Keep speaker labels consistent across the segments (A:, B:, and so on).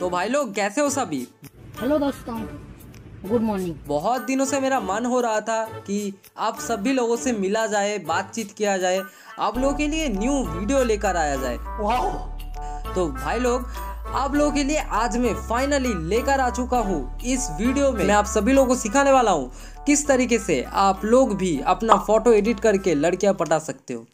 A: तो भाई लोग कैसे हो सभी।
B: हेलो दोस्तों, गुड मॉर्निंग।
A: बहुत दिनों से मेरा मन हो रहा था कि आप सभी लोगों से मिला जाए, बातचीत किया जाए, आप लोगों के लिए न्यू वीडियो लेकर आया जाए। तो भाई लोग आप लोगों के लिए आज मैं फाइनली लेकर आ चुका हूँ। इस वीडियो में मैं आप सभी लोगों को सिखाने वाला हूँ किस तरीके से आप लोग भी अपना फोटो एडिट करके लड़कियां पटा सकते हो।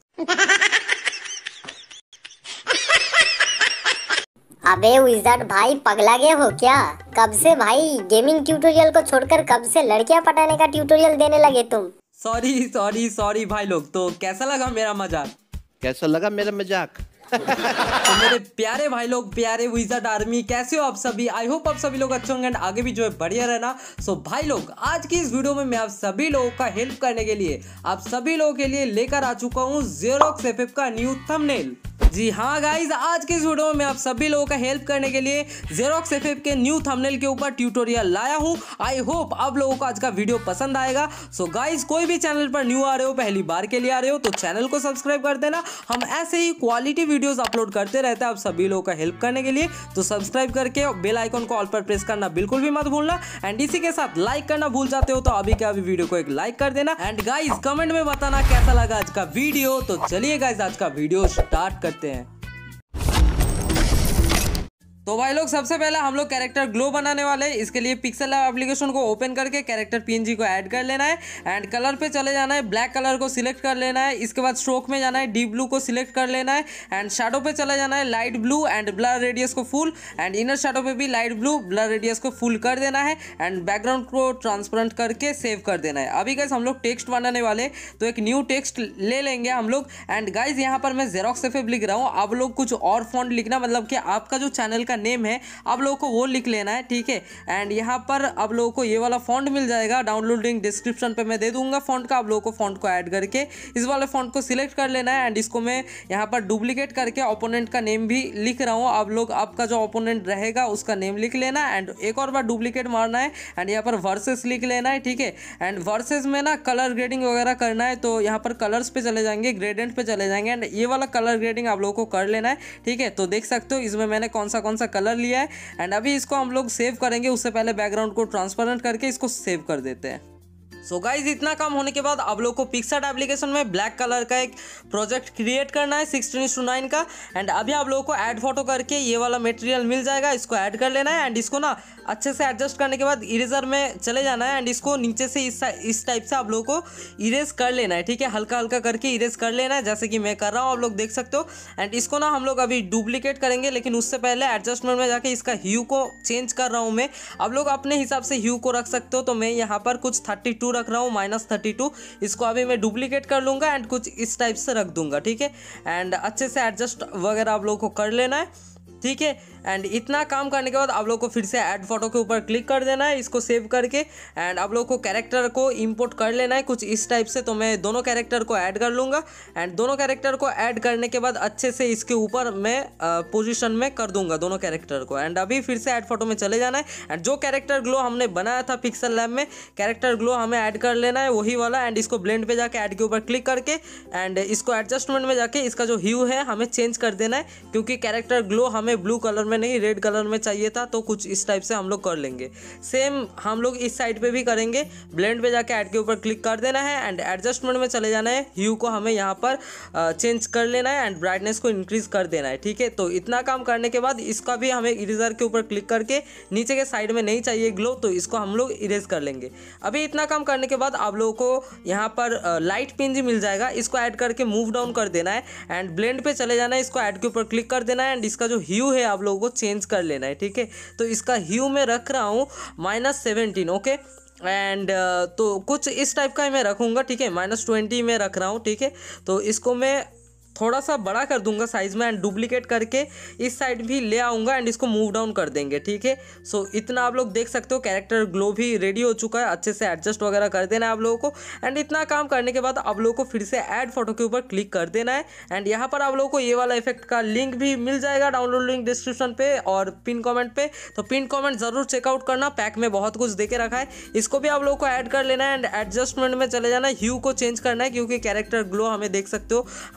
C: अबे विज़ार्ड भाई, पगला गए हो क्या? कब से भाई गेमिंग ट्यूटोरियल को छोड़कर कब से लड़कियां पटाने का ट्यूटोरियल देने लगे तुम?
A: सॉरी भाई लोग। तो कैसा लगा मेरा मजाक?
D: कैसा लगा मेरा मजाक?
A: तो मेरे प्यारे भाई लोग, प्यारे विज़ार्ड आर्मी, कैसे हो आप सभी? आई होप आप सभी लोग अच्छे होंगे एंड आगे भी जो है बढ़िया रहना। सो भाई लोग आज की इस वीडियो में मैं आप सभी लोगों का हेल्प करने के लिए आप सभी लोगों के लिए लेकर आ चुका हूँ Xerox FF का न्यू थंबनेल। जी हाँ गाइज, आज के इस वीडियो में मैं आप सभी लोगों का हेल्प करने के लिए Xerox FF के न्यू थंबनेल के ऊपर ट्यूटोरियल लाया हूँ। आई होप आप लोगों को आज का वीडियो पसंद आएगा। सो गाइज, कोई भी चैनल पर न्यू आ रहे हो, पहली बार के लिए आ रहे हो, तो चैनल को सब्सक्राइब कर देना। हम ऐसे ही क्वालिटी वीडियोस अपलोड करते रहते हैं आप सभी लोगों का हेल्प करने के लिए। तो सब्सक्राइब करके बेल आइकन को ऑल पर प्रेस करना बिल्कुल भी मत भूलना। एंड इसी के साथ लाइक करना भूल जाते हो तो अभी के अभी वीडियो को एक लाइक कर देना। एंड गाइज कमेंट में बताना कैसा लगा आज का वीडियो। तो चलिए गाइज आज का वीडियो स्टार्ट करते हैं। तो भाई लोग सबसे पहले हम लोग कैरेक्टर ग्लो बनाने वाले हैं। इसके लिए पिक्सेल लैब एप्लीकेशन को ओपन करके कैरेक्टर पीएनजी को ऐड कर लेना है एंड कलर पे चले जाना है, ब्लैक कलर को सिलेक्ट कर लेना है। इसके बाद स्ट्रोक में जाना है, डीप ब्लू को सिलेक्ट कर लेना है एंड शैडो पे चले जाना है, light blue and blur radius को फुल एंड इनर शैडो पे भी लाइट ब्लू ब्लर रेडियस को फुल कर देना है एंड बैकग्राउंड को ट्रांसपेरेंट करके सेव कर देना है। अभी गाइस हम लोग टेक्स्ट बनाने वाले, तो एक न्यू टेक्स्ट ले लेंगे हम लोग। एंड गाइज यहाँ पर मैं Xerox FF लिख रहा हूँ, आप लोग कुछ और फॉन्ट लिखना, मतलब कि आपका जो चैनल का नेम है आप लोगों को वो लिख लेना है, ठीक है। एंड यहाँ पर आप लोगों को ये वाला फॉन्ट मिल जाएगा, डाउनलोड लिंक डिस्क्रिप्शन पे मैं दे दूंगा फॉन्ट का। आप लोगों को फॉन्ट को ऐड करके इस वाले फॉन्ट को सिलेक्ट कर लेना है एंड इसको मैं यहाँ पर डुप्लीकेट करके ओपोनेंट का नेम भी लिख रहा हूँ। आप लोग आपका जो ओपोनेंट रहेगा उसका नेम लिख लेना एंड एक और बार डुप्लीकेट मारना है एंड यहाँ पर वर्सेस लिख लेना है, ठीक है। एंड वर्सेस में ना कलर ग्रेडिंग वगैरह करना है, तो यहाँ पर कलर्स पे चले जाएंगे, ग्रेडेंट पे चले जाएंगे एंड ये वाला कलर ग्रेडिंग आप लोगों को कर लेना है, ठीक है। तो देख सकते हो इसमें मैंने कौन सा कलर लिया है एंड अभी इसको हम लोग सेव करेंगे। उससे पहले बैकग्राउंड को ट्रांसपेरेंट करके इसको सेव कर देते हैं। सो गाइज इतना काम होने के बाद आप लोग को पिक्सआर्ट एप्लीकेशन में ब्लैक कलर का एक प्रोजेक्ट क्रिएट करना है 16:9 का एंड अभी आप लोगों को ऐड फोटो करके ये वाला मटेरियल मिल जाएगा, इसको ऐड कर लेना है एंड इसको ना अच्छे से एडजस्ट करने के बाद इरेजर में चले जाना है एंड इसको नीचे से इस टाइप से आप लोगों को इरेज कर लेना है, ठीक है। हल्का हल्का करके इरेज कर लेना है जैसे कि मैं कर रहा हूँ, आप लोग देख सकते हो। एंड इसको ना हम लोग अभी डुप्लीकेट करेंगे, लेकिन उससे पहले एडजस्टमेंट में जाके इसका ह्यू को चेंज कर रहा हूँ मैं। आप लोग अपने हिसाब से ह्यू को रख सकते हो, तो मैं यहाँ पर कुछ 32 रख रहा हूँ, -32। इसको अभी मैं डुप्लीकेट कर लूँगा एंड कुछ इस टाइप से रख दूंगा, ठीक है। एंड अच्छे से एडजस्ट वगैरह आप लोगों को कर लेना है, ठीक है। एंड इतना काम करने के बाद आप लोग को फिर से ऐड फोटो के ऊपर क्लिक कर देना है, इसको सेव करके एंड आप लोग को कैरेक्टर को इंपोर्ट कर लेना है कुछ इस टाइप से। तो मैं दोनों कैरेक्टर को ऐड कर लूँगा एंड दोनों कैरेक्टर को ऐड करने के बाद अच्छे से इसके ऊपर मैं पोजीशन में कर दूंगा दोनों कैरेक्टर को। एंड अभी फिर से ऐड फोटो में चले जाना है एंड जो कैरेक्टर ग्लो हमने बनाया था पिक्सेल लैब में, कैरेक्टर ग्लो हमें ऐड कर लेना है वही वाला एंड इसको ब्लेंड पे जाके ऐड के ऊपर क्लिक करके एंड इसको एडजस्टमेंट में जाके इसका जो ह्यू है हमें चेंज कर देना है, क्योंकि कैरेक्टर ग्लो हमें ब्लू कलर में नहीं रेड कलर में चाहिए था। तो कुछ इस टाइप से हम लोग कर लेंगे। सेम हम लोग इस साइड पे भी करेंगे, ब्लेंड पे जाके ऐड के ऊपर क्लिक कर देना है एंड एडजस्टमेंट में चले जाना है, ह्यू को हमें यहाँ पर चेंज कर लेना है एंड ब्राइटनेस को इंक्रीज कर देना है, ठीक है। तो इतना काम करने के बाद इसका भी हमें इरेजर के ऊपर क्लिक करके नीचे के साइड में नहीं चाहिए ग्लो, तो इसको हम लोग इरेज कर लेंगे। अभी इतना काम करने के बाद आप लोगों को यहाँ पर लाइट पीएनजी मिल जाएगा, इसको ऐड करके मूव डाउन कर देना है एंड ब्लेंड पे चले जाना है, इसको ऐड के ऊपर क्लिक कर देना है एंड इसका जो ह्यू है आप लोगों को चेंज कर लेना है, ठीक है। तो इसका ह्यू मैं रख रहा हूँ -17, ओके। एंड तो कुछ इस टाइप का मैं रखूँगा, ठीक है। -20 में रख रहा हूँ, ठीक है। तो इसको मैं थोड़ा सा बड़ा कर दूंगा साइज में एंड डुप्लीकेट करके इस साइड भी ले आऊँगा एंड इसको मूव डाउन कर देंगे, ठीक है। सो इतना आप लोग देख सकते हो कैरेक्टर ग्लो भी रेडी हो चुका है, अच्छे से एडजस्ट वगैरह कर देना है आप लोगों को। एंड इतना काम करने के बाद आप लोगों को फिर से ऐड फोटो के ऊपर क्लिक कर देना है एंड यहाँ पर आप लोगों को ये वाला इफेक्ट का लिंक भी मिल जाएगा, डाउनलोड लिंक डिस्क्रिप्शन पे और पिन कॉमेंट पे। तो पिन कॉमेंट जरूर चेकआउट करना, पैक में बहुत कुछ दे के रखा है। इसको भी आप लोगों को ऐड कर लेना है एंड एडजस्टमेंट में चले जाना है, ह्यू को चेंज करना है, क्योंकि कैरेक्टर ग्लो हमें देख सकते हो हमने किया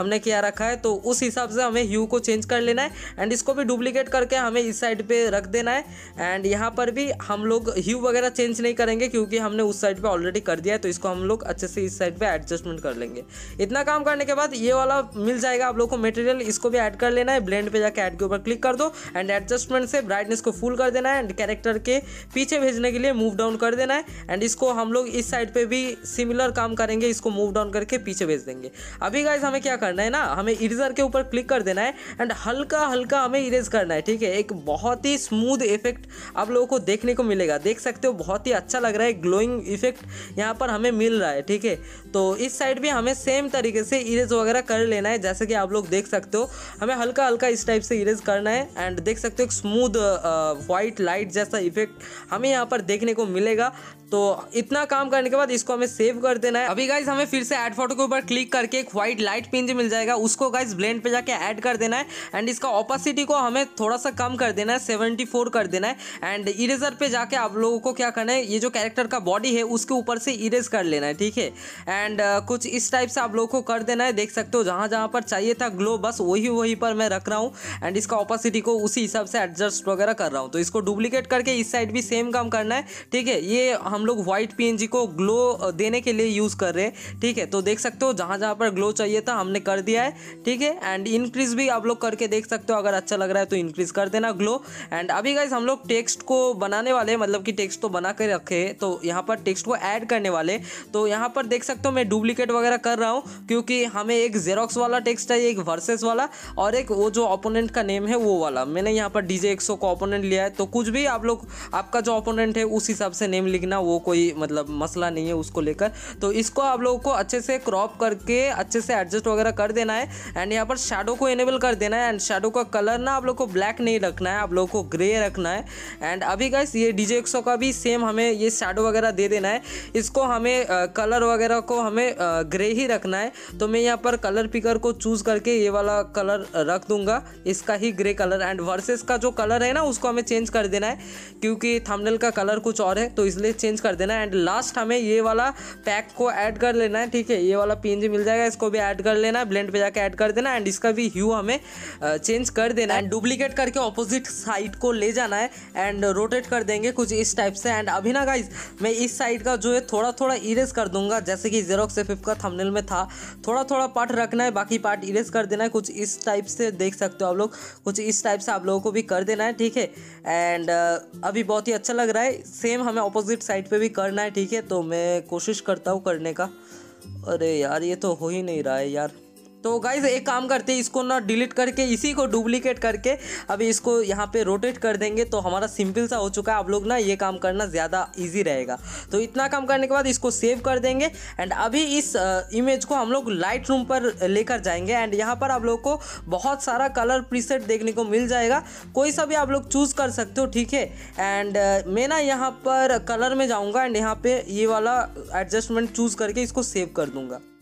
A: रखा है, तो उस हिसाब से हमें ह्यू को चेंज कर लेना है एंड इसको भी डुप्लीकेट करके हमें इस साइड पे रख देना है। एंड यहाँ पर भी हम लोग ह्यू वगैरह चेंज नहीं करेंगे क्योंकि हमने उस साइड पे ऑलरेडी कर दिया है, तो इसको हम लोग अच्छे से इस साइड पे एडजस्टमेंट कर लेंगे। इतना काम करने के बाद ये वाला मिल जाएगा आप लोग को मटेरियल, इसको भी ऐड कर लेना है। ब्लेंड पे जाके ऐड के ऊपर क्लिक कर दो एंड एडजस्टमेंट से ब्राइटनेस को फुल कर देना है एंड कैरेक्टर के पीछे भेजने के लिए मूव डाउन कर देना है। एंड इसको हम लोग इस साइड पे भी सिमिलर काम करेंगे, इसको मूव डाउन करके पीछे भेज देंगे। अभी गाइस हमें क्या करना है ना, हमें इरेजर के ऊपर क्लिक कर देना है एंड हल्का हल्का हमें इरेज करना है, ठीक है। एक बहुत ही स्मूथ इफेक्ट आप लोगों को देखने को मिलेगा, देख सकते हो बहुत ही अच्छा लग रहा है, ग्लोइंग इफेक्ट यहाँ पर हमें मिल रहा है, ठीक है। तो इस साइड भी हमें सेम तरीके से इरेज वगैरह कर लेना है, जैसे कि आप लोग देख सकते हो हमें हल्का हल्का इस टाइप से इरेज करना है। एंड देख सकते हो एक स्मूथ वाइट लाइट जैसा इफेक्ट हमें यहाँ पर देखने को मिलेगा। तो इतना काम करने के बाद इसको हमें सेव कर देना है। अभी गाइज हमें फिर से ऐड फोटो के ऊपर क्लिक करके एक व्हाइट लाइट पिंज मिल जाएगा, उसको गाइज ब्लेंड पे जाके ऐड कर देना है एंड इसका ओपेसिटी को हमें थोड़ा सा कम कर देना है, 74 कर देना है। एंड इरेजर पे जाके आप लोगों को क्या करना है, ये जो कैरेक्टर का बॉडी है उसके ऊपर से इरेज कर लेना है, ठीक है। एंड कुछ इस टाइप से आप लोगों को कर देना है, देख सकते हो जहाँ जहाँ पर चाहिए था ग्लो बस वही पर मैं रख रहा हूँ एंड इसका ओपेसिटी को उसी हिसाब से एडजस्ट वगैरह कर रहा हूँ। तो इसको डुप्लीकेट करके इस साइड भी सेम काम करना है, ठीक है। ये हम लोग व्हाइट पीएनजी को ग्लो देने के लिए यूज़ कर रहे हैं, ठीक है। तो देख सकते हो जहाँ जहाँ पर ग्लो चाहिए था हमने कर दिया है, ठीक है। एंड इंक्रीज भी आप लोग करके देख सकते हो, अगर अच्छा लग रहा है तो इंक्रीज कर देना ग्लो। एंड अभी गाइस हम लोग टेक्स्ट को बनाने वाले हैं, मतलब कि टेक्स्ट तो बना के रखे हैं, तो यहाँ पर टेक्स्ट को ऐड करने वाले। तो यहाँ पर देख सकते हो मैं डुप्लीकेट वगैरह कर रहा हूँ क्योंकि हमें एक जेरोक्स वाला टेक्स्ट है, एक वर्सेस वाला और एक वो जो ओपोनेंट का नेम है वो वाला। मैंने यहाँ पर DJ 100 को ओपोनेंट लिया है, तो कुछ भी आप लोग आपका जो ओपोनेंट है उस हिसाब से नेम लिखना, वो कोई मतलब मसला नहीं है उसको लेकर। तो इसको आप लोगों को अच्छे से क्रॉप करके अच्छे से एडजस्ट वगैरह कर देना है एंड यहाँ पर शैडो को इनेबल कर देना है। एंड शैडो का कलर ना आप लोग को ब्लैक नहीं रखना है, आप लोग को ग्रे रखना है। एंड अभी गाइस ये DJ 100 का भी सेम हमें ये शैडो वगैरह दे देना है, इसको हमें कलर वगैरह को हमें ग्रे ही रखना है। तो मैं यहाँ पर कलर पिकर को चूज करके ये वाला कलर रख दूंगा, इसका ही ग्रे कलर। एंड वर्सेस का जो कलर है ना उसको हमें चेंज कर देना है क्योंकि थंबनेल का कलर कुछ और है, तो इसलिए चेंज कर देना है। एंड लास्ट हमें ये वाला पैक को ऐड कर लेना है, ठीक है। ये वाला PNG मिल जाएगा, इसको भी ऐड कर लेना है, ब्लेंड पे जाके ऐड कर देना है एंड इसका भी ह्यू हमें चेंज कर देना है। डुप्लीकेट करके ऑपोजिट साइड को ले जाना है एंड रोटेट कर देंगे कुछ इस टाइप से। एंड अभी ना गाइज मैं इस साइड का जो है थोड़ा थोड़ा इरेज कर दूंगा, जैसे कि जेरोक्स FF का थंबनेल में था, थोड़ा थोड़ा पार्ट रखना है, बाकी पार्ट इरेज कर देना है कुछ इस टाइप से। देख सकते हो आप लोग कुछ इस टाइप से आप लोगों को भी कर देना है, ठीक है। एंड अभी बहुत ही अच्छा लग रहा है, सेम हमें ऑपोजिट साइड पे भी करना है, ठीक है। तो मैं कोशिश करता हूँ करने का। अरे यार ये तो हो ही नहीं रहा है यार। तो गाइज एक काम करते हैं, इसको ना डिलीट करके इसी को डुप्लीकेट करके अभी इसको यहाँ पे रोटेट कर देंगे, तो हमारा सिंपल सा हो चुका है। आप लोग ना ये काम करना ज़्यादा इजी रहेगा। तो इतना काम करने के बाद इसको सेव कर देंगे एंड अभी इस इमेज को हम लोग लाइट रूम पर लेकर जाएंगे एंड यहाँ पर आप लोग को बहुत सारा कलर प्रीसेट देखने को मिल जाएगा, कोई सा भी आप लोग चूज़ कर सकते हो, ठीक है। एंड मैं ना यहाँ पर कलर में जाऊँगा एंड यहाँ पे ये वाला एडजस्टमेंट चूज़ करके इसको सेव कर दूँगा।